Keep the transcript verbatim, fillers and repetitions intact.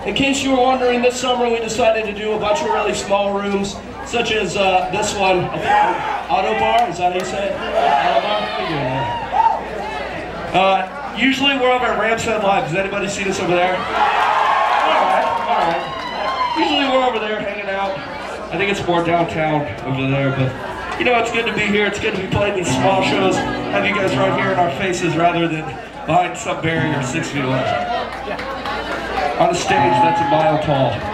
In case you were wondering, this summer we decided to do a bunch of really small rooms, such as uh, this one, Auto Bar, is that how you say it? Auto Bar? Uh, usually we're over at Rams Head Live. Has anybody seen us over there? Alright, alright. Usually we're over there hanging out. I think it's more downtown over there, but you know, it's good to be here. It's good to be playing these small shows, have you guys right here in our faces rather than behind some barrier six feet away. On a stage that's a mile tall.